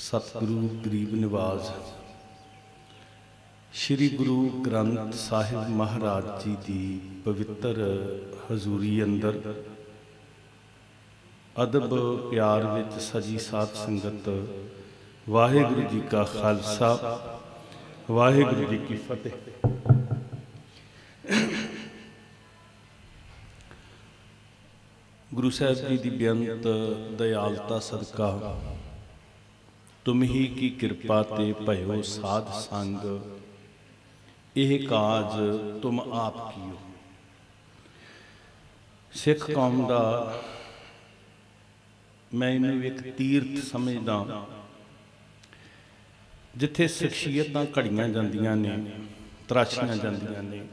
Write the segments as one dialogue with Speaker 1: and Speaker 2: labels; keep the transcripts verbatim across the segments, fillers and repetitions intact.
Speaker 1: सतगुरु गरीब निवाज श्री गुरु ग्रंथ साहिब महाराज जी की पवित्र हजूरी अंदर अदब प्यार विच सजी साध संगत वाहिगुरु जी का खालसा वाहिगुरु जी की फतेह। गुरु साहब जी की बेअंत दयालता सदका तुम ही की कृपा ते भयो साध संग यह काज तुम आप कीओ। सिख कौम का मैं इनू एक तीर्थ समझदा जिथे शख्सियत घड़ियां जांदियां ने तराशियां जांदियां ने।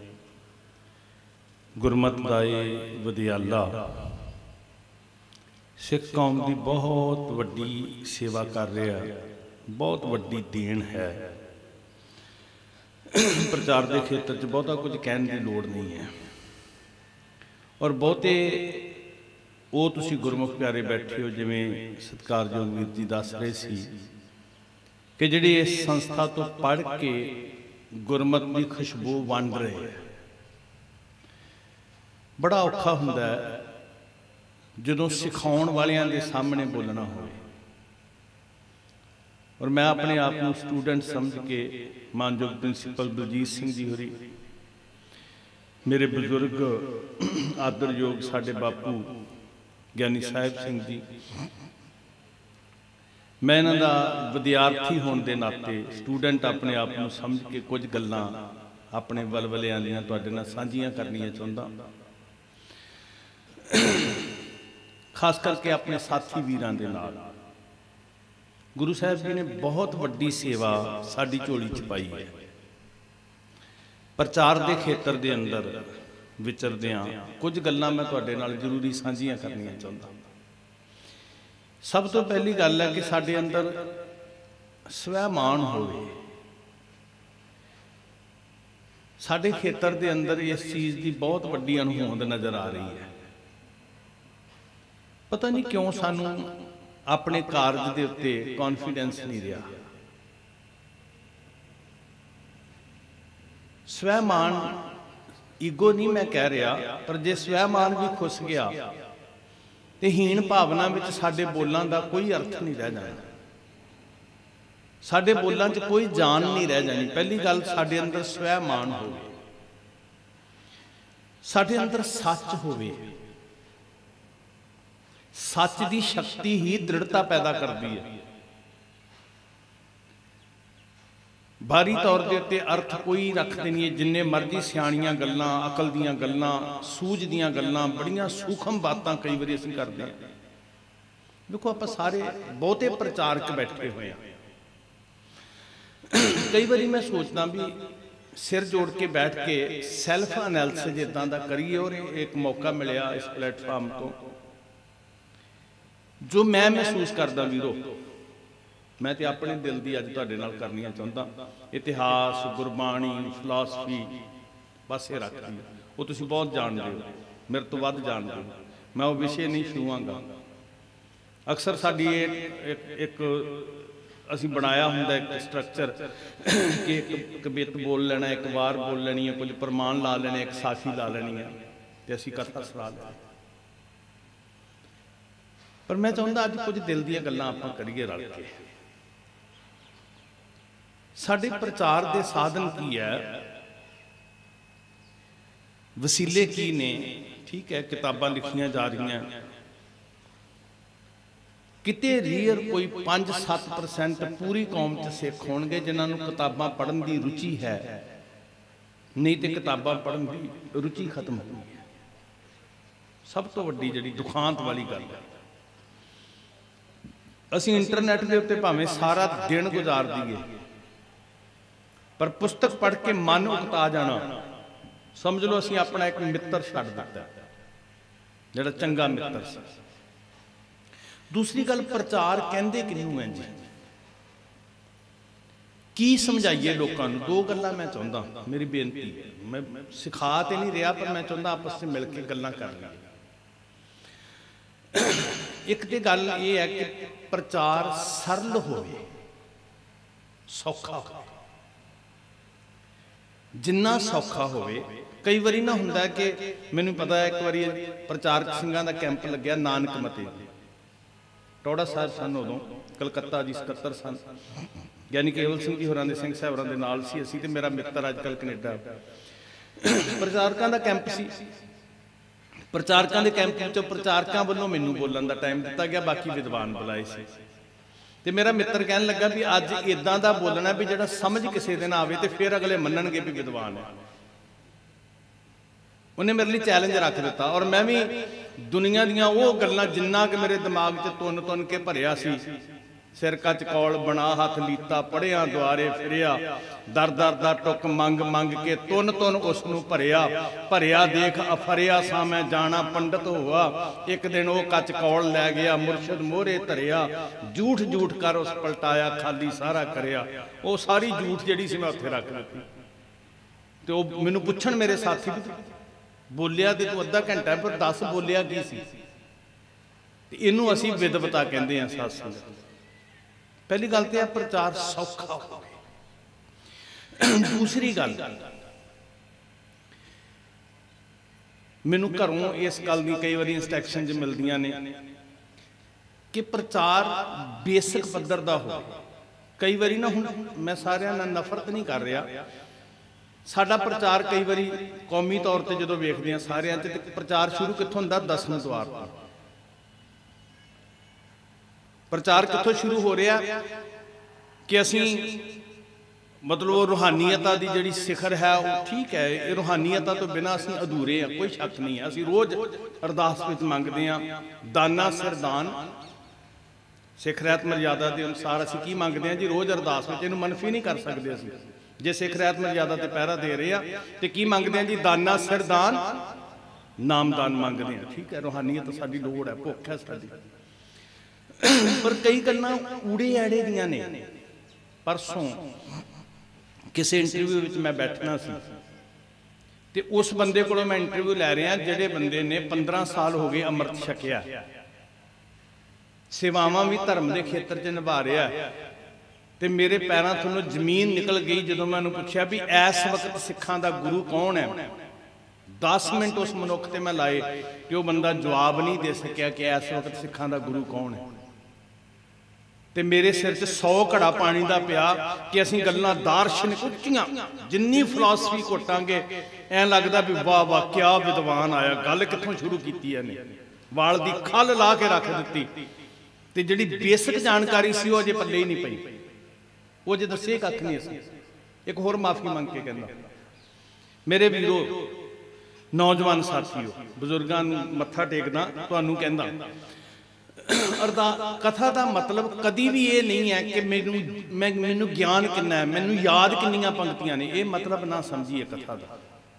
Speaker 1: गुरमत का ये वधियाला सिख कौम की बहुत वड्डी सेवा कर रहा, बहुत वड्डी देन है। प्रचार के खेत्र च बहुता कुछ कहने की लोड़ नहीं है और बहुते वो तुसी गुरमुख प्यारे बैठे हो जिमें सत्कारयोग वीर जी दस रहे सी कि जिहड़े इस संस्था तो पढ़ के गुरमत की खुशबू वंड रहे हैं। बड़ा औखा हुंदा है जदों सिखाउण वालियां दे सामने बोलना हो। और मैं अपने आप को स्टूडेंट समझ के मानयोग प्रिंसीपल बलजीत सिंह जी होरी, मेरे बजुर्ग आदरयोग साडे बापू ज्ञानी साहिब सिंह जी, मैं इन्हां दा विद्यार्थी होने के नाते स्टूडेंट अपने आप को समझ के कुछ गल्लां अपने वलवलियां दियां तुहाडे नाल साझीआं करनियां चाहुंदा। खास करके अपने साथी वीरां दे नाल गुरु साहब जी ने बहुत वड्डी सेवा साडी झोली च पाई है। प्रचार के खेत्र के अंदर विचरदियां कुछ गल्लां मैं तुहाडे नाल जरूरी साझीआं करनियां चाहुंदा। सब तो पहली गल है कि साडे अंदर स्वैमान होवे। साडे खेत्र के अंदर इस चीज़ की बहुत वड्डी अणहोंद नज़र आ रही है। पता नहीं क्यों सानू अपने कारज के उत्ते कॉन्फिडेंस नहीं रहा। स्वैमान ईगो नहीं मैं कह रहा, पर जे स्वैमान भी खुस गया तो हीन भावना में साडे बोलों का कोई अर्थ नहीं रह जाना, साडे बोलों च कोई जान नहीं रह जानी। पहली गल साडे अंदर स्वैमान होवे, साडे अंदर सच होवे। सच की शक्ति ही दृढ़ता पैदा करती है। बाहरी तौर के उत्ते अर्थ कोई रखते नहीं है। जिन्ने मर्जी सियाणियां गल्लां, अकल दीयां गल्लां, सूझ दीयां गल्लां, बड़ियां सूखम बातां कई बार असीं करदे हां। देखो आपां सारे बहुते प्रचारक बैठे हुए हैं। कई बार मैं सोचदा भी सिर जोड़ के बैठ के सैल्फ एनालिसिस इदां दा करिए। और एक मौका मिलिया इस प्लेटफार्म तो जो मैं महसूस करदा वीरो, मैं तो अपने दिल की अज तुहाडे नाल करनियां चाहुंदा। इतिहास, गुरबाणी, फिलासफी बस ये रख दी, वो तुसीं बहुत जानदे हो, मेरे तो वध जानदे हो। मैं वो विषय नहीं छूआंगा। अक्सर साडी एक एक असीं बनाया हुंदा एक स्ट्रक्चर कि एक कवित बोल लेना, एक वार बोल लेनी है, कुछ प्रमाण ला लेने, एक साखी ला लेनी है ते असीं कथा सुणा लेनी। पर मैं चाहता अज कुछ दिल दी गल्लां आपां करिए रल के। साडे प्रचार के साधन की है, वसीले की ने। ठीक है, किताबां लिखियां जा रही हैं, किते रीयर कोई पांच सत्त परसेंट पूरी कौम च सिख होणगे जिन्हां नूं किताबां पढ़न की रुचि है, नहीं तो किताबां पढ़न की रुचि खत्म हो गई है। सब तो वड्डी जिहड़ी दुखांत वाली गल है। असीं इंटरनेट के उत्ते भावें सारा दिन गुजार दीए, पर पुस्तक पढ़ के मन उकता जाना समझ लो असीं अपना एक मित्र छड्ड दिता जिहड़ा चंगा मित्र सी। दूसरी गल, प्रचार कहंदे किहनूं है जी, की समझाइए लोगों नूं। दो गल्लां मैं चाहुंदा, मेरी बेनती है, मैं सिखा तो नहीं रहा, पर मैं चाहुंदा आपस में मिल के गल्लां कर लईए। एक तो गल ये है कि प्रचार सरल होवे। सौखा हो, जिन्ना सौखा होवे। कई बारी ना हुंदा कि मैनूं पता है, एक बारी प्रचारक ਸਿੰਘਾਂ ਦਾ कैंप लग्या नानक मते, टौड़ा साहब सन उदों, कलकत्ता जी सकत्तर सन, यानी केवल सिंह जी होरां दे सिंह साहिबां दे नाल सी असीं ते मेरा मित्र अजकल कनेडा। प्रचारकां दा कैंप सी, प्रचारकां दे कैंप विचों प्रचारकां वल्लों मैनूं बोलण दा टाइम दिता गया, बाकी विद्वान बुलाए सी। ते मेरा मित्र कहन लगा भी अज इदां दा बोलना भी जिहड़ा समझ किसी दे ना आवे ते फिर अगले मन्नणगे भी विद्वान है। उन्हें मेरे लिए चैलेंज रख दिता, और मैं भी दुनिया दियां वो गल्लां जिन्ना कि मेरे दिमाग च तुन तुन के भरिया सी, सिर कच कौल बना हथ लीता पढ़िया द्वारे फिरिया, दर दर दा टुक मंग मंग के तुन तुन उसनूं भरिया, भरिया देख अफरिया सा मैं जाना पंडित हुआ, एक दिन वो कच कौल लै गया मुरशद मोहरे धरिया, झूठ झूठ कर उस पलटाया खाली सारा करिया। वो सारी झूठ जिहड़ी सी मैं उत्थे रख दित्ती। ते वो मैनूं पुछण मेरे साथी बोलिया ते तूं अद्धा घंटा पर दस बोलिया की सी? ते इहनूं असीं विदवता कहंदे हां। साथ संगत पहली गल तो प्रचार सौखा हो गया। दूसरी गल मैनूं घरों इस गल दी कई बार इंस्ट्रक्शन ज मिलदियां ने कि प्रचार बेसिक पद्धर दा हो। कई बारी ना हुण मैं सारिਆਂ ਨਾਲ नफरत नहीं कर रहा, साडा प्रचार कई बारी कौमी तौर पर जो वेखते हैं सारिਆਂ च, ते प्रचार शुरू कित्थों हुंदा? दसवें द्वार तो। प्रचार कित्थों शुरू हो रहा कि असी मतलब वो रूहानीयता की जिहड़ी सिखर है वो ठीक है, ये रूहानीयता तो बिना असी अधूरे हैं, कोई शक नहीं है। असी रोज़ अरदास विच मंगदे हां दाना सिर दान, सिख रहत मर्यादा के अनुसार असी की मंगते हैं जी? रोज़ अरदास विच, इहनूं मनफी नहीं कर सकते असी। जे सिख रहत मर्यादा ते पहरा दे रहे हैं तो की मंगते हैं जी? दाना सिर दान, नामदान मंगते हैं। ठीक है, रूहानीयत साडी लोड़ है, भुख है साडी। पर कई गल्लां ऊड़े आड़े दियां ने। परसों किसी इंटरव्यू में मैं बैठना सी ते उस बंदे कोलों मैं इंटरव्यू लै रहा जिहड़े बंदे ने पंद्रह साल हो गए अमृत छकिया, सेवावां भी धर्म के खेत्र च निभा रहा, ते मेरे पैरों थल्लों जमीन निकल गई जदों मैं उन्होंने पूछा भी इस वक्त सिखां दा गुरु कौन है। दस मिनट उस मनुख ते मैं लाए कि वह बंदा जवाब नहीं दे सकिया कि इस वक्त सिखां दा गुरु कौन है। ते मेरे सिर च सौ घड़ा पानी का पिया कि असीं गल्लां दार्शनिक उच्चियां जिन्नी फिलासफी घोटांगे ऐ लगदा भी वाह वाह क्या विद्वान आया, गल कित्थों शुरू कीती है ने, वाल दी खल ला के रख दित्ती, ते जिहड़ी बेसिक जानकारी सी वो अजे पल्ले ही नहीं पई, वो अजे दस्से कख नहीं। असीं एक होर माफी मंग के कहंदा, मेरे वीरो नौजवान साथियों बजुर्गों मत्था टेकदा तुहानूं कहंदा, अरदा कथा का मतलब कभी भी ये नहीं है कि मैनू मैं मैनू ज्ञान किन्ना है, मैनू याद किन्नियां पंक्तियां ने, ये मतलब ना समझिए कथा का।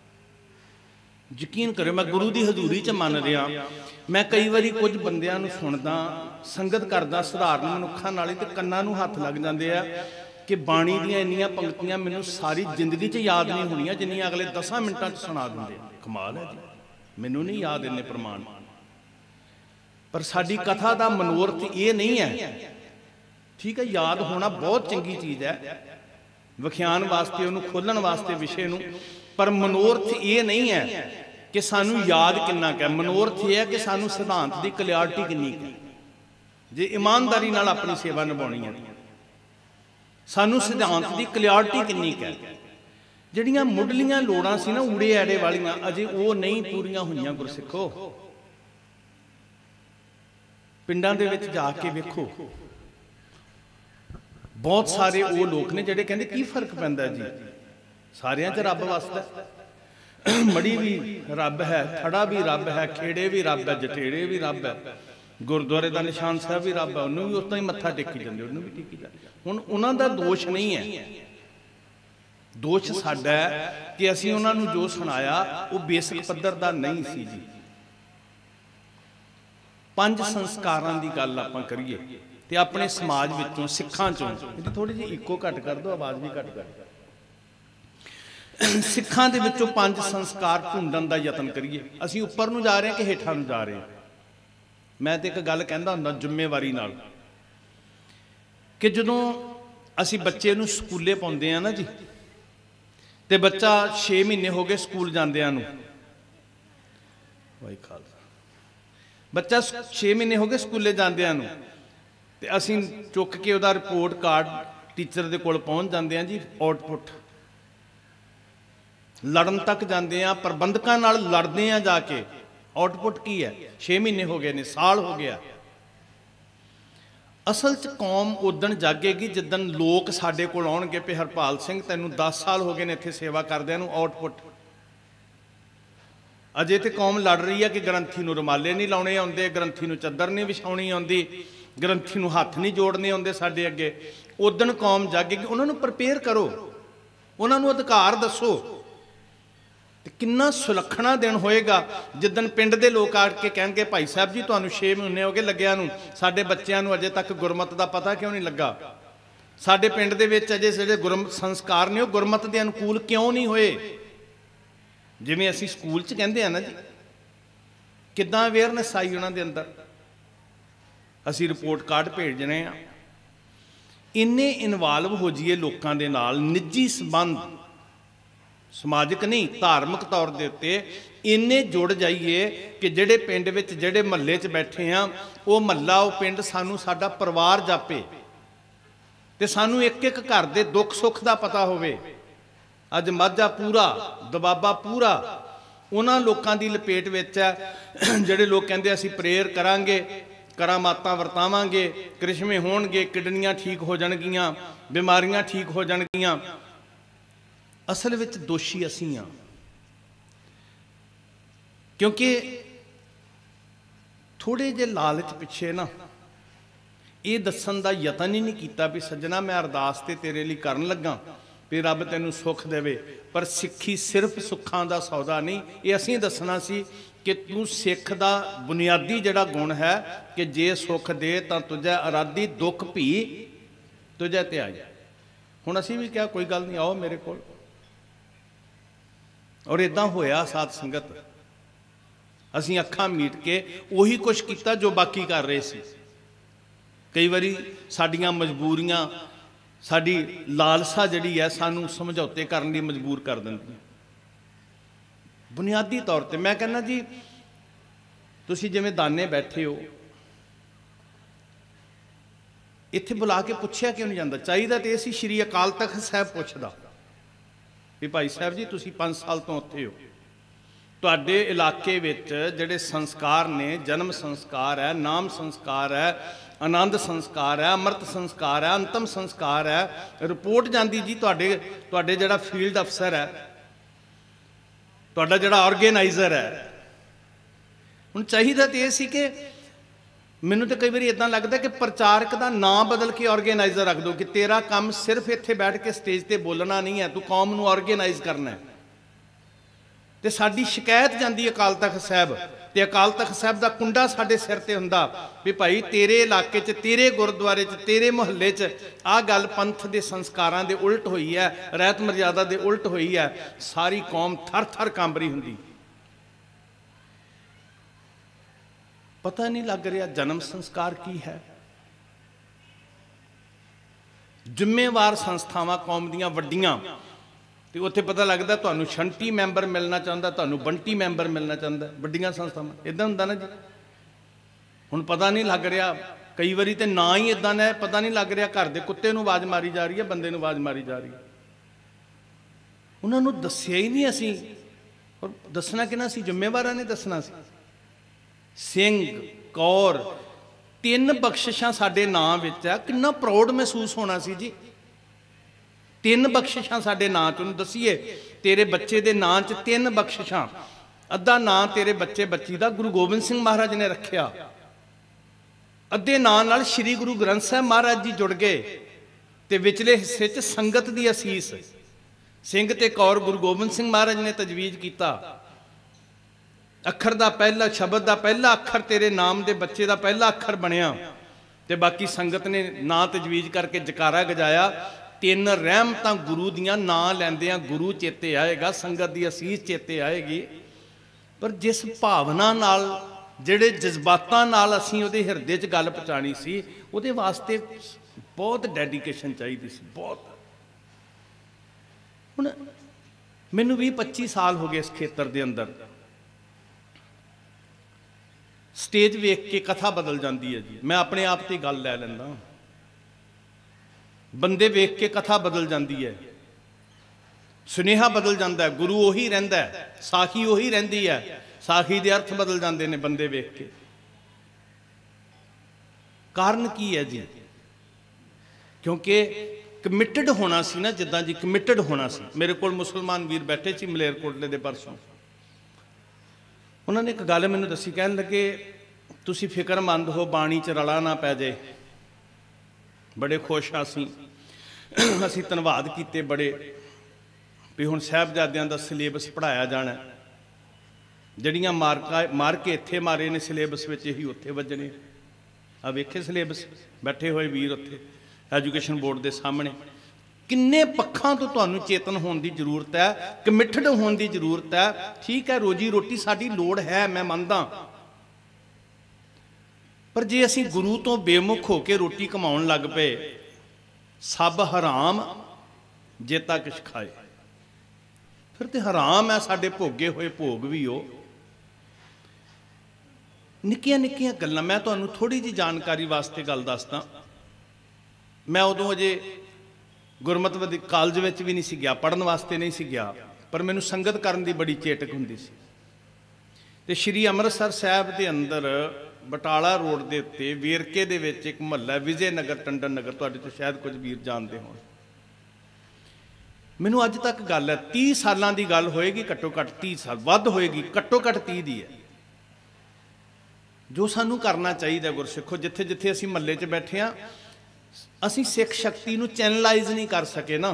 Speaker 1: यकीन करो मैं गुरु की हजूरी च मन रहा, मैं कई बारी कुछ बंदियां नूं सुनदा संगत करदा सधारण मनुखां नाल ते कन्नां नूं हत्थ लग जांदे आ कि बाणी दीयां इन्नियां पंक्तियां मैनू सारी जिंदगी च याद नहीं होणियां जिन्नियां अगले दसां मिनटां च सुना दिंदे। कमाल है जी, मैनू नहीं याद इन्ने प्रमाण। पर साडी कथा का मनोरथ ये नहीं है, ठीक है याद होना बहुत चंगी चीज़ है विख्यान वास्ते, उन्होंने खोलण वास्ते विषय नूं, पर मनोरथ ये नहीं है कि सानू याद किन्ना क, मनोरथ ये है कि सानू सिद्धांत की क्लियरिटी किन्नी है। जे ईमानदारी नाल अपनी सेवा निभाउणी है, सानू सिद्धांत की क्लियरिटी किन्नी है। जिहड़ियां मुढ़लियां लोड़ां सी ना ऊड़े आड़े वालियां अजे वो नहीं पूरीआं होईआं। गुरसिखो पिंडां दे विच जाके वेखो, बहुत सारे वो लोग ने जिहड़े कहंदे की फर्क पैंदा जी, सारियां च रब वसदा, मड़ी भी रब है, थड़ा भी रब है, खेड़े भी रब है, जठेड़े भी रब है, गुरुद्वारे का निशान साहब भी रब है, उन्होंने भी उस तरह ही मत्था टेकी जाते, उन्होंने भी टेकी जाते। हुण उन्हां दा दोष नहीं है, दोष साडा है कि असीं उन्हां नूं जो सुनाया वो बेसिक पद्धर दा नहीं सी जी। पंज संस्कारां दी गल आपां करिए ते अपने समाज विचों सिखां चों थोड़ी जी इको घट कर दो, आवाज़ भी घट कर, सिखां दे विचों पंज संस्कार ढूंढण दा यतन करिए। असीं उपर नूं जा रहे हैं कि हेठां नूं जा रहे हैं। मैं तो एक गल कहंदा हुंदा जिम्मेवारी नाल कि जदों ਅਸੀਂ ਬੱਚੇ ਨੂੰ ਸਕੂਲੇ ਪਾਉਂਦੇ ਆ ਨਾ जी, ਤੇ ਬੱਚਾ छे ਮਹੀਨੇ ਹੋ ਗਏ ਸਕੂਲ ਜਾਂਦਿਆਂ ਨੂੰ, ਵਾਹਿ ਖਾਲਸਾ, ਬੱਚਾ छे ਮਹੀਨੇ ਹੋ ਗਏ ਸਕੂਲੇ ਜਾਂਦਿਆਂ ਨੂੰ, ਤੇ ਅਸੀਂ ਚੁੱਕ ਕੇ ਉਹਦਾ ਰਿਪੋਰਟ ਕਾਰਡ ਟੀਚਰ ਦੇ ਕੋਲ ਪਹੁੰਚ ਜਾਂਦੇ ਆ ਜੀ, ਆਊਟਪੁੱਟ ਲੜਨ ਤੱਕ ਜਾਂਦੇ ਆ, ਪ੍ਰਬੰਧਕਾਂ ਨਾਲ ਲੜਦੇ ਆ ਜਾ ਕੇ, ਆਊਟਪੁੱਟ ਕੀ ਹੈ, छे ਮਹੀਨੇ ਹੋ ਗਏ ਨੇ, ਸਾਲ ਹੋ ਗਿਆ। ਅਸਲ 'ਚ ਕੌਮ ਉਦਣ ਜਾਗੇਗੀ ਜਿੱਦਣ ਲੋਕ ਸਾਡੇ ਕੋਲ ਆਉਣਗੇ ਵੀ ਹਰਪਾਲ ਸਿੰਘ ਤੈਨੂੰ दस ਸਾਲ ਹੋ ਗਏ ਨੇ ਇੱਥੇ ਸੇਵਾ ਕਰਦਿਆਂ ਨੂੰ, ਆਊਟਪੁੱਟ। ਅਜੇ ਤੇ ਕੌਮ ਲੜ ਰਹੀ ਹੈ ਕਿ ਗ੍ਰੰਥੀ ਨੂੰ ਰੁਮਾਲੇ ਨਹੀਂ ਲਾਉਣੇ ਆਉਂਦੇ, ਗ੍ਰੰਥੀ ਨੂੰ ਚੱਦਰ ਨਹੀਂ ਵਿਛਾਉਣੀ ਆਉਂਦੀ, ਗ੍ਰੰਥੀ ਨੂੰ ਹੱਥ ਨਹੀਂ ਜੋੜਨੇ ਆਉਂਦੇ ਸਾਡੇ ਅੱਗੇ। ਉਦਣ ਕੌਮ ਜਾਗੇਗੀ, ਉਹਨਾਂ ਨੂੰ ਪ੍ਰਪੇਅਰ ਕਰੋ, ਉਹਨਾਂ ਨੂੰ ਅਧਿਕਾਰ ਦੱਸੋ। ਤੇ ਕਿੰਨਾ ਸੁਲੱਖਣਾ ਦਿਨ ਹੋਏਗਾ ਜਿੱਦਣ ਪਿੰਡ ਦੇ ਲੋਕ ਆ ਕੇ ਕਹਿਣਗੇ ਭਾਈ ਸਾਹਿਬ ਜੀ ਤੁਹਾਨੂੰ छे ਮਹੀਨੇ ਹੋ ਗਏ ਲੱਗਿਆ ਨੂੰ, ਸਾਡੇ ਬੱਚਿਆਂ ਨੂੰ ਅਜੇ ਤੱਕ ਗੁਰਮਤ ਦਾ ਪਤਾ ਕਿਉਂ ਨਹੀਂ ਲੱਗਾ, ਸਾਡੇ ਪਿੰਡ ਦੇ ਵਿੱਚ ਅਜੇ ਜਿਹੜੇ ਗੁਰਮਤ ਸੰਸਕਾਰ ਨੇ ਉਹ ਗੁਰਮਤ ਦੇ ਅਨੁਕੂਲ ਕਿਉਂ ਨਹੀਂ ਹੋਏ। ਜਿਵੇਂ ਅਸੀਂ ਸਕੂਲ 'ਚ ਕਹਿੰਦੇ ਆ ਨਾ ਜੀ, ਕਿੱਦਾਂ ਅਵੇਅਰਨੈਸ ਆਈ ਉਹਨਾਂ ਦੇ ਅੰਦਰ। ਅਸੀਂ ਰਿਪੋਰਟ ਕਾਰਡ ਭੇਜਣੇ ਆ, ਇੰਨੇ ਇਨਵਾਲਵ ਹੋ ਜਾਈਏ ਲੋਕਾਂ ਦੇ ਨਾਲ, ਨਿੱਜੀ ਸੰਬੰਧ, ਸਮਾਜਿਕ ਨਹੀਂ ਧਾਰਮਿਕ ਤੌਰ ਦੇ ਉੱਤੇ ਇੰਨੇ ਜੁੜ ਜਾਈਏ ਕਿ ਜਿਹੜੇ ਪਿੰਡ ਵਿੱਚ ਜਿਹੜੇ ਮਹੱਲੇ 'ਚ ਬੈਠੇ ਆ ਉਹ ਮਹੱਲਾ ਉਹ ਪਿੰਡ ਸਾਨੂੰ ਸਾਡਾ ਪਰਿਵਾਰ ਜਾਪੇ, ਤੇ ਸਾਨੂੰ ਇੱਕ ਇੱਕ ਘਰ ਦੇ ਦੁੱਖ ਸੁੱਖ ਦਾ ਪਤਾ ਹੋਵੇ। ਅੱਜ ਮਾਝਾ ਪੂਰਾ, ਦਬਾਬਾ ਪੂਰਾ ਉਹਨਾਂ ਲੋਕਾਂ ਦੀ ਲਪੇਟ ਵਿੱਚ ਹੈ ਜਿਹੜੇ ਲੋਕ ਕਹਿੰਦੇ ਅਸੀਂ ਪ੍ਰੇਅਰ ਕਰਾਂਗੇ, ਕਰਾਮਾਤਾਂ ਵਰਤਾਵਾਂਗੇ, ਕ੍ਰਿਸ਼ਮੇ ਹੋਣਗੇ, ਕਿਡਨੀਆਂ ਠੀਕ ਹੋ ਜਾਣਗੀਆਂ, ਬਿਮਾਰੀਆਂ ਠੀਕ ਹੋ ਜਾਣਗੀਆਂ। ਅਸਲ ਵਿੱਚ ਦੋਸ਼ੀ ਅਸੀਂ ਹਾਂ, ਕਿਉਂਕਿ ਥੋੜੇ ਜਿਹੇ ਲਾਲਚ ਪਿੱਛੇ ਨਾ ਇਹ ਦੱਸਣ ਦਾ ਯਤਨ ਹੀ ਨਹੀਂ ਕੀਤਾ ਵੀ ਸੱਜਣਾ ਮੈਂ ਅਰਦਾਸ ਤੇ ਤੇਰੇ ਲਈ ਕਰਨ ਲੱਗਾ ਵੀ ਰੱਬ ਤੈਨੂੰ ਸੁੱਖ ਦੇਵੇ, ਪਰ ਸਿੱਖੀ ਸਿਰਫ ਸੁੱਖਾਂ ਦਾ ਸੌਦਾ ਨਹੀਂ। ਇਹ ਅਸੀਂ ਦੱਸਣਾ ਸੀ ਕਿ ਤੂੰ ਸਿੱਖ ਦਾ ਬੁਨਿਆਦੀ ਜਿਹੜਾ ਗੁਣ ਹੈ ਕਿ ਜੇ ਸੁੱਖ ਦੇ ਤਾਂ ਤੁਝੇ ਅਰਾਦੀ, ਦੁੱਖ ਭੀ ਤੁਝੇ ਤੇ ਆਈ। ਹੁਣ ਅਸੀਂ ਵੀ ਕਿਹਾ ਕੋਈ ਗੱਲ ਨਹੀਂ, ਆਓ ਮੇਰੇ ਕੋਲ। ਔਰ ਇਦਾਂ ਹੋਇਆ ਸਾਧ ਸੰਗਤ, ਅਸੀਂ ਅੱਖਾਂ ਮੀਟ ਕੇ ਉਹੀ ਕੁਛ ਕੀਤਾ ਜੋ ਬਾਕੀ ਕਰ ਰਹੇ ਸੀ। ਕਈ ਵਾਰੀ ਸਾਡੀਆਂ ਮਜਬੂਰੀਆਂ, ਸਾਡੀ ਲਾਲਸਾ ਜਿਹੜੀ ਹੈ ਸਾਨੂੰ ਸਮਝੌਤੇ ਕਰਨ ਲਈ ਮਜਬੂਰ ਕਰ ਦਿੰਦੀ ਹੈ। ਬੁਨਿਆਦੀ ਤੌਰ ਤੇ ਮੈਂ ਕਹਿੰਦਾ ਜੀ, ਤੁਸੀਂ ਜਿਵੇਂ ਦਾਨੇ ਬੈਠੇ ਹੋ, ਇੱਥੇ ਬੁਲਾ ਕੇ ਪੁੱਛਿਆ ਕਿਉਂ ਨਹੀਂ ਜਾਂਦਾ? ਚਾਹੀਦਾ ਤੇ ਅਸੀਂ ਸ਼੍ਰੀ ਅਕਾਲ ਤਖਤ ਸਾਹਿਬ ਪੁੱਛਦਾ ਵੀ ਭਾਈ ਸਾਹਿਬ ਜੀ ਤੁਸੀਂ ਪੰਜ ਸਾਲ ਤੋਂ ਉੱਥੇ ਹੋ, ਤੁਹਾਡੇ ਇਲਾਕੇ ਵਿੱਚ ਜਿਹੜੇ ਸੰਸਕਾਰ ਨੇ, ਜਨਮ ਸੰਸਕਾਰ ਹੈ, ਨਾਮ ਸੰਸਕਾਰ ਹੈ, ਆਨੰਦ ਸੰਸਕਾਰ ਹੈ, ਅੰਮ੍ਰਿਤ ਸੰਸਕਾਰ ਹੈ, ਅੰਤਮ ਸੰਸਕਾਰ ਹੈ, ਰਿਪੋਰਟ ਜਾਂਦੀ ਜੀ ਤੁਹਾਡੇ ਤੁਹਾਡੇ ਜਿਹੜਾ ਫੀਲਡ ਅਫਸਰ ਹੈ, ਤੁਹਾਡਾ ਜਿਹੜਾ ਆਰਗੇਨਾਈਜ਼ਰ ਹੈ। ਹੁਣ ਚਾਹੀਦਾ ਤੇ ਇਹ ਸੀ ਕਿ ਮੈਨੂੰ ਤਾਂ ਕਈ ਵਾਰੀ ਇਦਾਂ ਲੱਗਦਾ ਕਿ ਪ੍ਰਚਾਰਕ ਦਾ ਨਾਂ ਬਦਲ ਕੇ ਆਰਗੇਨਾਈਜ਼ਰ ਰੱਖ ਦਿਓ ਕਿ ਤੇਰਾ ਕੰਮ ਸਿਰਫ ਇੱਥੇ ਬੈਠ ਕੇ ਸਟੇਜ ਤੇ ਬੋਲਣਾ ਨਹੀਂ ਹੈ, ਤੂੰ ਕੌਮ ਨੂੰ ਆਰਗੇਨਾਈਜ਼ ਕਰਨਾ ਹੈ। ਤੇ ਸਾਡੀ ਸ਼ਿਕਾਇਤ ਜਾਂਦੀ ਅਕਾਲ ਤਖਤ ਸਾਹਿਬ, ਤੇ ਅਕਾਲ ਤਖਤ ਸਾਹਿਬ ਦਾ ਕੁੰਡਾ ਸਾਡੇ ਸਿਰ ਤੇ ਹੁੰਦਾ ਵੀ ਭਾਈ ਤੇਰੇ ਇਲਾਕੇ 'ਚ, ਤੇਰੇ ਗੁਰਦੁਆਰੇ 'ਚ, ਤੇਰੇ ਮੁਹੱਲੇ 'ਚ ਆਹ ਗੱਲ ਪੰਥ ਦੇ ਸੰਸਕਾਰਾਂ ਦੇ ਉਲਟ ਹੋਈ ਹੈ, ਰਹਿਤ ਮਰਜ਼ਾਦਾ ਦੇ ਉਲਟ ਹੋਈ ਹੈ। ਸਾਰੀ ਕੌਮ ਥਰ ਥਰ ਕੰਬ ਰਹੀ ਹੁੰਦੀ। ਪਤਾ ਨਹੀਂ ਲੱਗ ਰਿਹਾ ਜਨਮ ਸੰਸਕਾਰ ਕੀ ਹੈ। ਜ਼ਿੰਮੇਵਾਰ ਸੰਸਥਾਵਾਂ ਕੌਮ ਦੀਆਂ ਵੱਡੀਆਂ, ਤੇ ਉੱਥੇ ਪਤਾ ਲੱਗਦਾ ਤੁਹਾਨੂੰ ਸ਼ੰਟੀ ਮੈਂਬਰ ਮਿਲਣਾ ਚਾਹੁੰਦਾ, ਤੁਹਾਨੂੰ ਬੰਟੀ ਮੈਂਬਰ ਮਿਲਣਾ ਚਾਹੁੰਦਾ। ਵੱਡੀਆਂ ਸੰਸਥਾਵਾਂ ਇਦਾਂ ਹੁੰਦਾ ਨਾ ਜੀ। ਹੁਣ ਪਤਾ ਨਹੀਂ ਲੱਗ ਰਿਹਾ, ਕਈ ਵਾਰੀ ਤੇ ਨਾ ਹੀ ਇਦਾਂ ਨੇ, ਪਤਾ ਨਹੀਂ ਲੱਗ ਰਿਹਾ ਘਰ ਦੇ ਕੁੱਤੇ ਨੂੰ ਆਵਾਜ਼ ਮਾਰੀ ਜਾ ਰਹੀ ਹੈ, ਬੰਦੇ ਨੂੰ ਆਵਾਜ਼ ਮਾਰੀ ਜਾ ਰਹੀ ਹੈ। ਉਹਨਾਂ ਨੂੰ ਦੱਸਿਆ ਹੀ ਨਹੀਂ ਅਸੀਂ, ਔਰ ਦੱਸਣਾ ਕਿਹਨਾਂ ਸੀ? ਜ਼ਿੰਮੇਵਾਰਾਂ ਨੇ ਦੱਸਣਾ ਸੀ। ਸਿੰਘ, ਕੌਰ, ਤਿੰਨ ਬਖਸ਼ਿਸ਼ਾਂ ਸਾਡੇ ਨਾਂ ਵਿੱਚ ਆ, ਕਿੰਨਾ ਪ੍ਰਾਊਡ ਮਹਿਸੂਸ ਹੋਣਾ ਸੀ ਜੀ। ਤਿੰਨ ਬਖਸ਼ਿਸ਼ਾਂ ਸਾਡੇ ਨਾਂ 'ਚ, ਉਹਨੂੰ ਦਸੀਏ ਤੇਰੇ ਬੱਚੇ ਦੇ ਨਾਂ 'ਚ ਤਿੰਨ ਬਖਸ਼ਿਸ਼ਾਂ। ਅੱਧਾ ਨਾਂ ਤੇਰੇ ਬੱਚੇ ਬੱਚੀ ਦਾ ਗੁਰੂ ਗੋਬਿੰਦ ਸਿੰਘ ਮਹਾਰਾਜ ਨੇ ਰੱਖਿਆ, ਅੱਧੇ ਨਾਂ ਨਾਲ ਸ੍ਰੀ ਗੁਰੂ ਗ੍ਰੰਥ ਸਾਹਿਬ ਮਹਾਰਾਜ ਜੀ ਜੁੜ ਗਏ, ਤੇ ਵਿਚਲੇ ਹਿੱਸੇ 'ਚ ਸੰਗਤ ਦੀ ਅਸੀਸ। ਸਿੰਘ ਤੇ ਕੌਰ ਗੁਰੂ ਗੋਬਿੰਦ ਸਿੰਘ ਮਹਾਰਾਜ ਨੇ ਤਜਵੀਜ਼ ਕੀਤਾ। ਅੱਖਰ ਦਾ ਪਹਿਲਾ, ਸ਼ਬਦ ਦਾ ਪਹਿਲਾ ਅੱਖਰ ਤੇਰੇ ਨਾਮ ਦੇ ਬੱਚੇ ਦਾ ਪਹਿਲਾ ਅੱਖਰ ਬਣਿਆ, ਤੇ ਬਾਕੀ ਸੰਗਤ ਨੇ ਨਾਂ ਤਜਵੀਜ਼ ਕਰਕੇ ਜਕਾਰਾ ਗਜਾਇਆ। ਤਿੰਨ ਰਹਿਮਤਾਂ ਗੁਰੂ ਦੀਆਂ ਨਾਂ ਲੈਂਦਿਆਂ ਗੁਰੂ ਚੇਤੇ ਆਏਗਾ, ਸੰਗਤ ਦੀ ਅਸੀਸ ਚੇਤੇ ਆਏਗੀ। ਪਰ ਜਿਸ ਭਾਵਨਾ ਨਾਲ, ਜਿਹੜੇ ਜਜ਼ਬਾਤਾਂ ਨਾਲ ਅਸੀਂ ਉਹਦੇ ਹਿਰਦੇ 'ਚ ਗੱਲ ਪਹੁੰਚਾਣੀ ਸੀ, ਉਹਦੇ ਵਾਸਤੇ बहुत डेडिकेशन चाहिए सी, बहुत। हुण मैनू भी पच्ची साल हो गए इस खेतर के अंदर। स्टेज वेख के कथा बदल जाती है जी। मैं अपने आप से गल लै लैंदा, बंदे वेख के कथा बदल जाती है, सुनेहा बदल जाता है, गुरु उही रहिंदा है, साखी उही रहिंदी है, साखी के अर्थ बदल जाते हैं बंदे वेख के। कारण की है जी? क्योंकि कमिटड होना सी ना, जिद्दां जी कमिटड होना सी। मेरे को मुसलमान वीर बैठे सी मलेरकोटले दे परसों, उन्होंने एक गल मैनूं दसी, कहन लगे तुसीं फिक्रमंद हो बाणी च रला ना पै जाए। बड़े खुश असीं असीं धन्नवाद कीते बड़े भी हुण साहिबजादियां दा सिलेबस पढ़ाया जाना, जड़ियां मारका मार के इत्थे मारे ने सिलेबस विच ही उत्थे वजने। आ वेखे सिलेबस बैठे हुए वीर उत्थे एजुकेशन बोर्ड के सामने। किन्ने पक्षां तो तुहानूं चेतन होने की जरूरत है, कमिटड होने की जरूरत है। ठीक है, रोजी रोटी साडी लोड़ है, मैं मनदा, पर जे असीं गुरु तो बेमुख होकर रोटी कमाउण लग पे, सब हराम जेता किश खाए, फिर तो हराम है साडे भोगे हुए भोग भी हो। निक्कियां निक्कियां गल्लां मैं तुहानूं थोड़ी जी जानकारी वास्ते गल दसदा। मैं उदों अजे गुरमत कॉलेज में भी नहीं सी गया, पढ़न वास्ते नहीं सी गया, पर मैनूं संगत करन दी बड़ी चेटक हुंदी सी। ते श्री अमृतसर साहब के अंदर बटाला रोड के उत्ते वेरके दे विच एक महल्ला विजय नगर, टंडन नगर, तुहाडे तो शायद कुछ वीर जानते हो। मैनूं अज तक गल है, तीह सालां दी गल होएगी, घट्टो घट्ट तीह साल, वध होएगी, घट्टो घट्ट तीह दी है। जो सानूं करना चाहिए गुरसिखो, जिथे जिथे असीं महल्ले च बैठे हाँ, असीं सिख शक्ति नूं चैनलाइज नहीं कर सके ना।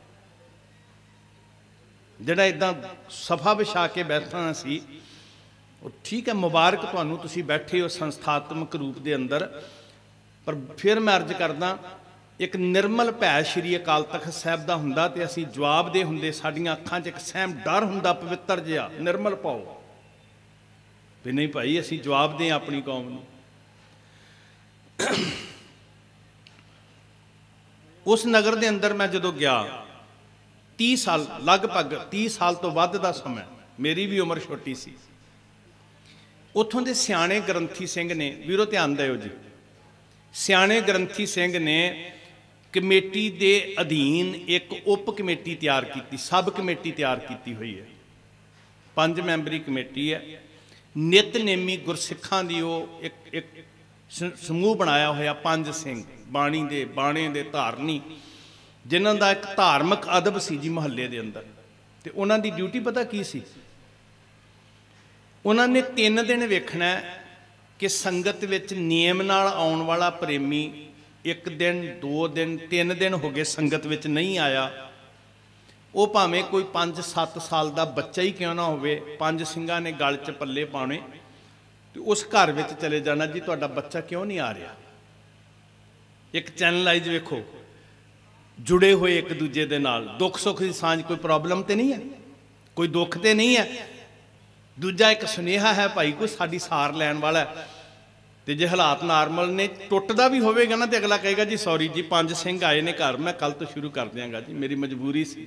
Speaker 1: जिहड़ा इदां सफा विछा के बैठना सी, ठीक है, मुबारक तुहानूं, तुसीं बैठे हो संस्थात्मक रूप के अंदर। पर फिर मैं अर्ज करदा, एक निर्मल भै श्री अकाल तख्त साहिब दा हुंदा ते असीं जवाब दे हुंदे, साडीआं अखां च एक सहम डर हुंदा पवित्र जिहा, निर्मल भाव भी नहीं भाई असीं जवाब दें अपनी कौम नूं। उस नगर के अंदर मैं जदों गया, तीह साल लगभग तीह साल तो वध दा समय, मेरी भी उम्र छोटी सी। उत्थों के सियाणे ग्रंथी सिंह ने, वीरो ध्यान दिओ जी, सियाणे ग्रंथी सिंह ने कमेटी के अधीन एक उप कमेटी तैयार की, सब कमेटी तैयार की हुई है, पांच मैंबरी कमेटी है। नितनेमी गुरसिखां दी एक एक समूह बनाया होया, पंज सिंह बाणी दे बाणे दे धारनी, जिन्हां दा एक धार्मिक अदब सी जी महल्ले दे अंदर। ते उन्हां दी ड्यूटी पता की सी? उन्होंने तीन दिन वेखना कि संगत विच नियम नाल आउण वाला प्रेमी एक दिन, दो दिन, तीन दिन हो गए संगत विच नहीं आया, वो भावें कोई पाँच सत्त साल का बच्चा ही क्यों ना होवे, पंज सिंघां ने गल च पल्ले पाने, तो उस घर विच चले जाना जी तुहाडा बच्चा क्यों नहीं आ रहा। एक चैनलाइज वेखो, जुड़े हुए एक दूजे दे नाल, दुख सुख की सांझ, कोई प्रॉब्लम तो नहीं है, कोई दुख तो नहीं है। दूजा एक सुनेहा है भाई, कोई साड़ी सार लैन वाला है, तो जे हालात नॉर्मल ने, टुटदा भी होवेगा ना, तो अगला कहेगा जी सॉरी जी पंज सिंह आए ने घर, मैं कल तो शुरू कर देंगा जी, मेरी मजबूरी सी।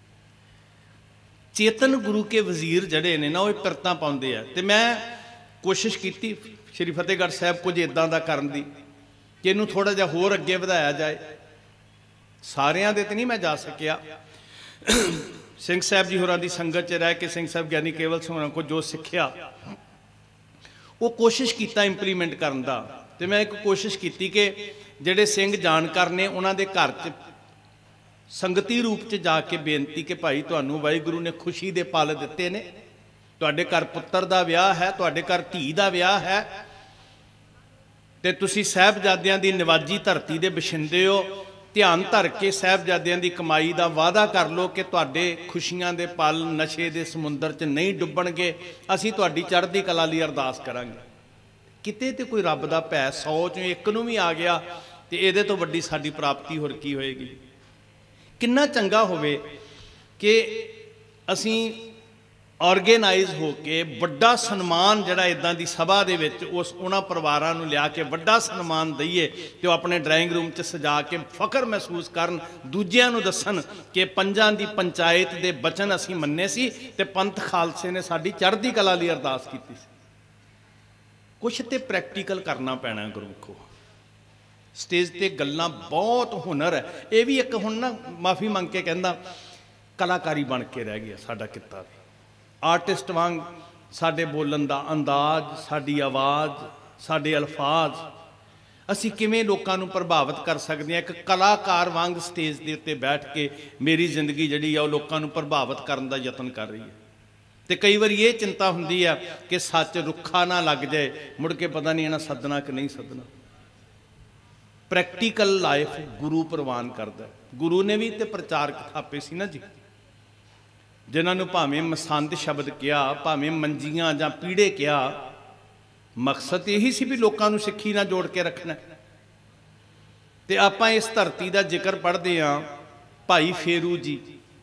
Speaker 1: चेतन गुरु के वजीर जड़े ने ना, वो पिरतां पाउंदे आ। ते मैं कोशिश की श्री फतेहगढ़ साहब कुछ इदां दा करन दी कि इनू थोड़ा जिहा होर अगे वधाया जाए। सारियां दे ते नहीं मैं जा सकिया, सिंह साहब जी होरां दी संगत च रह के सिंह साहब ज्ञानी केवल सिंह को जो सिक्ख्या वो कोशिश कीता इंप्लीमेंट करन दा। ते मैं एक कोशिश की कि जिहड़े सिंह जानकार ने उन्हां दे घर च संगती रूप च जाके बेनती कि भाई तुहानूं वाहिगुरू ने खुशी दे पल दिते ने, तुहाडे घर पुत्तर दा विआह है, तुहाडे घर धी दा विआह है, ते तुसीं साहिबजादियां दी निवाजी धरती दे बशिंदे हो, ध्यान धर के साहिबजादियां दी कमाई दा वादा कर लो कि तुहाडे खुशियां दे पल नशे दे समुंदर च नहीं डुब्बणगे, असीं तुहाडी चढ़दी कला लई अरदास करांगे। किते ते कोई रब दा भै सौ चों एक नूं भी आ गया ते इहदे तो वड्डी साडी प्राप्ति होर की होएगी। किन्ना चंगा होवे कि असीं ऑर्गेनाइज होके वड्डा सन्मान जिहड़ा इदां दी सभा दे विच उस उन्हां परिवारां नूं लिया के वड्डा सन्मान दईए ते अपने ड्राइंग रूम च सजा के फखर महसूस करन, दूजिआं नूं दस्सन कि पंजां दी पंचायत दे बचन असीं मन्ने सी ते पंथ खालसे ने साडी चढ़दी कला लई अरदास कीती सी। कुछ ते प्रैक्टिकल करना पैना गुरमुखो। स्टेज ते गल्लां बहुत हुनर है। ये भी एक हुण ना माफ़ी मंग के कहंदा कलाकारी बन के रह गया साडा किता भी। आर्टिस्ट वांग साडे बोलन दा अंदाज, साडी आवाज़, साडे अल्फाज असी किवें लोकां नूं प्रभावित कर सकते हैं। एक कलाकार वांग स्टेज के उत्ते बैठ के मेरी जिंदगी जिहड़ी आ लोकां नूं प्रभावित करन दा यतन कर रही है। तो कई बार ये चिंता हुंदी है कि सच रुखा ना लग जाए, मुड़ के पता नहीं इन्हां सदना कि नहीं सदना। प्रैक्टिकल लाइफ गुरु प्रवान करदा। गुरु ने भी तो प्रचारक थापे सी ना जी, जिन्होंने भावें मसंद शब्द किया, भावें मंजियां जां पीढ़े किया, मकसद यही सी भी लोगों को सिक्खी ना जोड़ के रखना। तो आपां इस धरती का जिक्र पढ़ते हाँ, भाई फेरू जी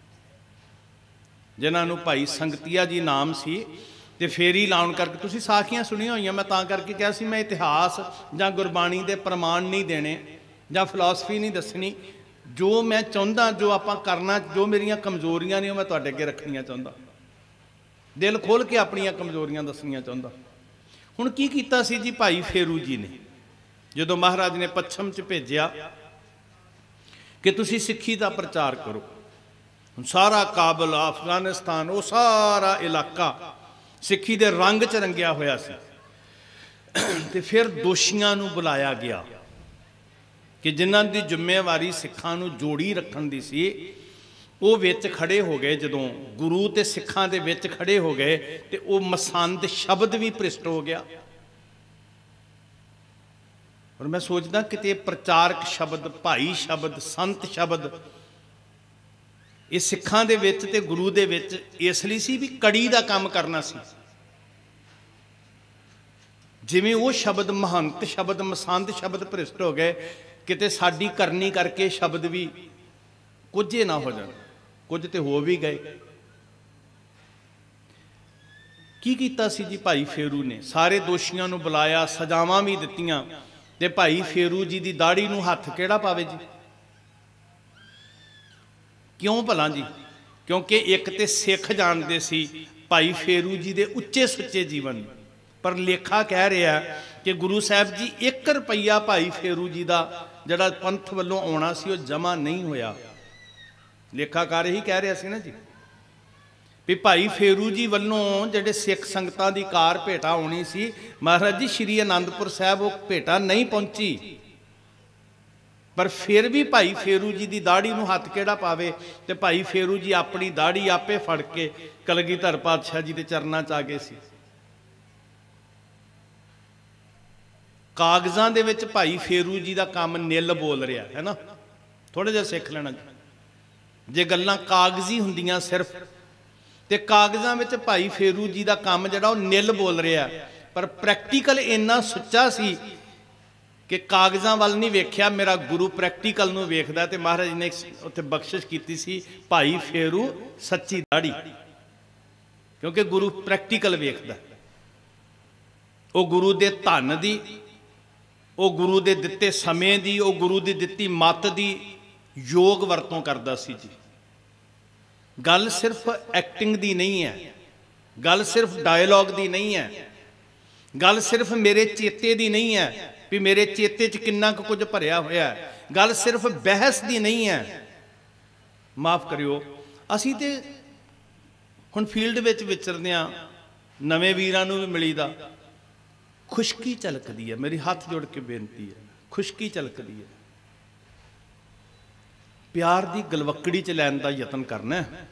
Speaker 1: जिन्होंने भाई संगतिया जी नाम सी, ते फेरी लाउण करके तुसीं साखियां सुनिया होईयां। मैं तां करके कहा सी मैं इतिहास जां गुरबाणी दे प्रमाण नहीं देने जां फिलॉसफी नहीं दसनी। जो मैं चाहुंदा, जो आपां करना, जो मेरियां कमजोरियां ने मैं तुहाडे अगे रखणियां चाहुंदा, दिल खोल के अपनियां कमजोरियां दसणियां चाहुंदा। हुण की कीता सी जी भाई फेरू जी ने, जदों महाराज ने पच्छम च भेजिया कि तुसीं सिੱਖੀ दा प्रचार करो। हुण सारा काबल, अफगानिस्तान, वो सारा इलाका सिੱਖੀ दे रंग च रंगिया होया सी। ते फिर दोषियां नूं बुलाया गया कि जिन्हां दी जिम्मेवारी सिखां नूं जोड़ी रखण दी सी, वो विच खड़े हो गए। जदों गुरु ते सिखां दे विच खड़े हो गए तो वो मसंद शब्द भी भ्रिष्ट हो गया। और मैं सोचदा किते प्रचारक शब्द, भाई शब्द, संत शब्द ये सिखां दे विच ते गुरु दे विच इसलिए सी भी कड़ी दा काम करना सी। जिवें वो शब्द महंत शब्द, मसंद शब्द भ्रिष्ट हो गए, किते साडी करनी करके शब्द भी कुझे ना हो जाए, कुछ तो हो भी गए। की कीता सी जी भाई फेरू ने? सारे दोषियों नूं बुलाया, सजावां भी दित्तियां। ते भाई फेरू जी की दाढ़ी नूं हथ किहड़ा पावे जी? क्यों भला जी? क्योंकि एक तो सिख जानते सी भाई फेरू जी के उच्चे सुच्चे जीवन, पर लेखा कह रहा कि गुरु साहब जी एक रुपया भाई फेरू जी का जड़ा पंथ वालों आना सी जमा नहीं होया। लेखाकार ही कह रहा सी ना जी भी भाई फेरू जी वालों जेडे सिख संगतां दी कार भेटा आनी सी, महाराज जी श्री आनंदपुर साहब वो भेटा नहीं पहुंची। पर फिर भी भाई फेरू जी की दाढ़ी नूं हथ किहड़ा पावे? ते भाई फेरू जी अपनी दाढ़ी आपे फड़ के कलगीधर पातशाह जी के चरनां च आ गए सी। कागजां दे विच भाई फेरू जी का काम निल बोल रहा है ना, थोड़ा जिहा सिख लेना। जे गल्लां कागजी हुंदियां सिर्फ, ते कागजां विच भाई फेरू जी का काम जिहड़ा वो निल बोल रहा, पर प्रैक्टिकल इन्ना सुच्चा सी कि कागजां वाल नहीं वेख्या, मेरा गुरु प्रैक्टिकल नूं वेखदा। ते महाराज ने उत्थे बख्शिश कीती सी भाई फेरू सच्ची दाढ़ी, क्योंकि गुरु प्रैक्टिकल वेखदा। वो गुरु दे धन दी, वो गुरु दे दिते समय दी, वो गुरु दी दिती मत दी योग वरतों करदा सी जी। गल सिर्फ एक्टिंग दी नहीं है, गल सिर्फ डायलॉग दी नहीं है, गल सिर्फ मेरे चेते दी नहीं है भी मेरे चेते च किन्ना कुछ भरिया होया है, गल सिर्फ बहस दी नहीं है। माफ़ करियो, असी ते हुण फील्ड विच विचरदे आ, नवे वीरां नूं भी मिलीदा, खुशकी झलकदी है। मेरी हाथ जोड़ के बेनती है, खुशकी झलकदी है। प्यार दी गलवकड़ी च लैण दा यतन करना है।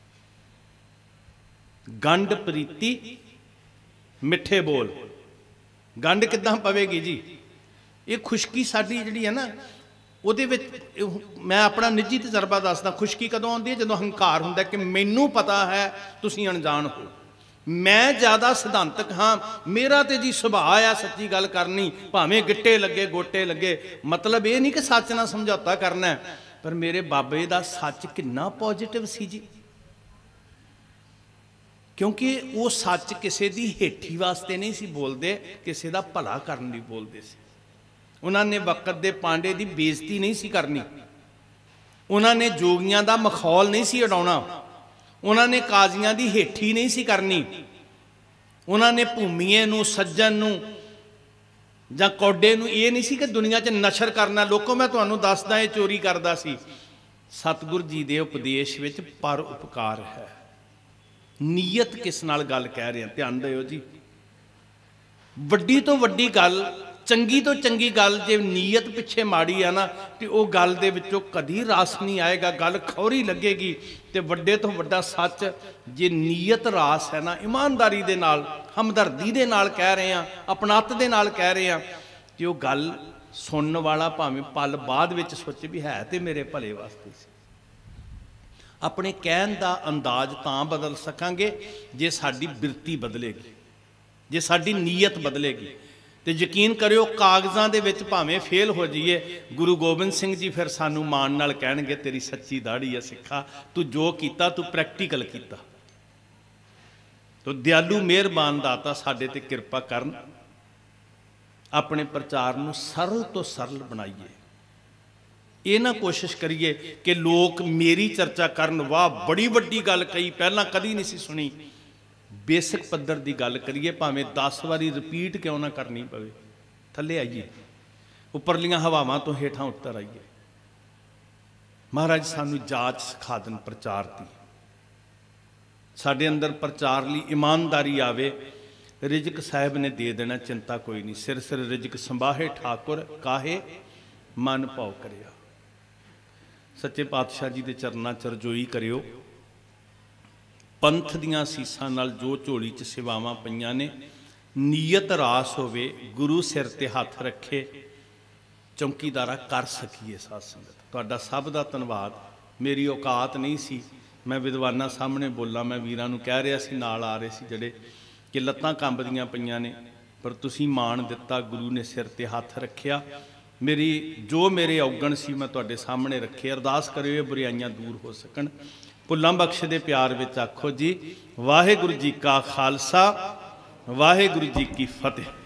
Speaker 1: गंढ प्रीति मिठे बोल, गंढ किद्दां पवेगी जी? ये खुशकी साडी जिहड़ी है ना, ਉਹਦੇ ਵਿੱਚ मैं अपना निजी तजर्बा दसदा। खुशकी कदों आउंदी है? जदों हंकार हुंदा कि मैनू पता है तुसीं अणजाण हो, मैं ज़्यादा सिद्धांतक हाँ, मेरा तो जी सुभाਅ आ सच्ची गल करनी, भावें गिट्टे लगे गोटे लगे। मतलब ये नहीं कि सच नाल समझौता करना है, पर मेरे बाबे दा सच कितना पॉजिटिव सी जी। क्योंकि वो सच किसी की हेठी वास्ते नहीं सी बोलते, किसी का भला करने लई बोलते सी। उन्होंने वक्त दे पांडे की बेइज्जती नहीं सी करनी, उन्होंने जोगियां का मखौल नहीं सी उड़ाउणा, उन्होंने काजियां की हेठी नहीं सी करनी, उन्होंने भूमीए नूं सज्जन नूं जां कौडे नूं ये नहीं सी कि दुनिया च नशर करना। लोगों मैं तुहानूं दसदा ये चोरी करदा सी। सतगुर जी के उपदेश विच पर उपकार है। नीयत किस नाल गल कह रहे हैं, ध्यान दिओ जी। वड्डी तो वड्डी गल, चंगी तो चंगी गल जे नीयत पिछे माड़ी है ना, तो वह गल दे विचों कदी रास नहीं आएगा, गल खौरी लगेगी। तो वड्डे तो वड्डा सच जे नीयत रास है ना, ईमानदारी दे नाल, हमदर्दी दे नाल कह रहे हैं, अपनात दे नाल कह रहे हैं, कि वह गल सुनने वाला भावें पल बाद विच सोचे भी है तो मेरे भले वास्ते सी। अपने कहन का अंदाज तां बदल सकांगे जे साडी बिरती बदलेगी, जे साडी नीयत बदलेगी। तो यकीन करियो कागज़ां दे विच भावें फेल हो जाइए, गुरु गोबिंद सिंह जी फिर सानू मान नाल कहणगे तेरी सच्ची दाढ़ी है सिखा, तू जो कीता तू प्रैक्टिकल कीता। तो दयालु मेहरबान दाता साडे ते किरपा करन, अपने प्रचार नूं सरल तो सरल बनाइए। ये ना कोशिश करिए कि लोग मेरी चर्चा करन, वाह बड़ी वड्डी गल कही, पहला कदी नहीं सी सुनी। बेसिक पद्धर की गल करिए, भावें दस वारी रिपीट क्यों ना करनी पवे। थले आइए, उपरलियां हवावां तो हेठां उतर आइए। महाराज सानू जाच सिखा देन प्रचार की, साडे अंदर प्रचार लई ईमानदारी आवे। रिजक साहिब ने दे देना, चिंता कोई नहीं। सिर सिर रिजक संभाहे ठाकुर, काहे मन भाव करिया। सच्चे पातशाह जी के चरनां च रजोई करियो। पंथ दियां सीसां नाल जो झोली च सेवावां पईयां ने, नीयत रास होवे, गुरु सिर ते हथ रखे, चौकीदारा कर सकीए। साध संगत तुहाडा सब दा धन्नवाद। मेरी औकात नहीं सी मैं विद्वानां सामने बोला, मैं वीरां नूं कह रहा सी, नाल आ रहे सी जिहड़े, कि लत्तां कंबदियां पईयां ने, पर तुसीं मान दिता, गुरु ने सिर ते हथ रखिया। मेरी जो मेरे औगण सी मैं तुहाडे सामने रखे। अरदास करियो ये बुराइयां दूर हो सकन। भुल्लां बख्श दे प्यार विच आखो जी, वाहिगुरू जी का खालसा, वाहिगुरू जी की फतेह।